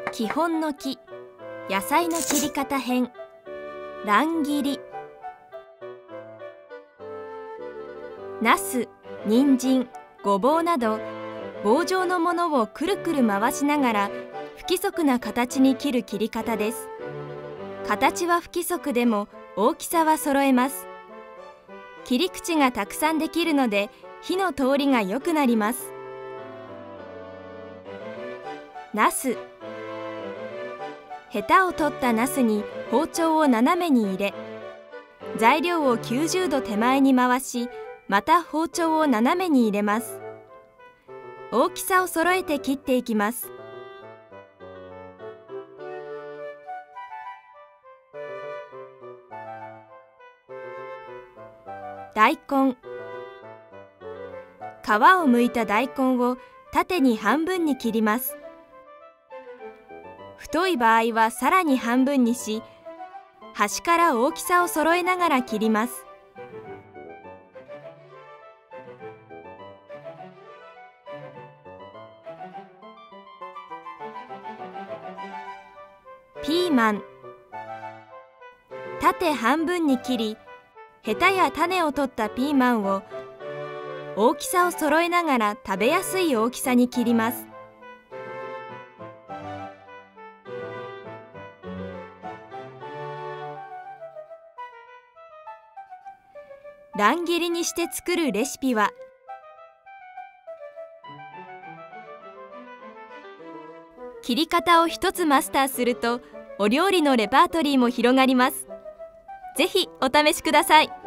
基本の木、野菜の切り方編、乱切り。ナス、人参、ごぼうなど棒状のものをくるくる回しながら不規則な形に切る切り方です。形は不規則でも大きさは揃えます。切り口がたくさんできるので火の通りが良くなります。ナス。ヘタを取ったナスに包丁を斜めに入れ、材料を90度手前に回し、また包丁を斜めに入れます。大きさを揃えて切っていきます。大根。皮を剥いた大根を縦に半分に切ります。太い場合はさらに半分にし、端から大きさを揃えながら切ります。ピーマン。縦半分に切り、ヘタや種を取ったピーマンを大きさを揃えながら食べやすい大きさに切ります。乱切りにして作るレシピは、切り方を一つマスターするとお料理のレパートリーも広がります。ぜひお試しください。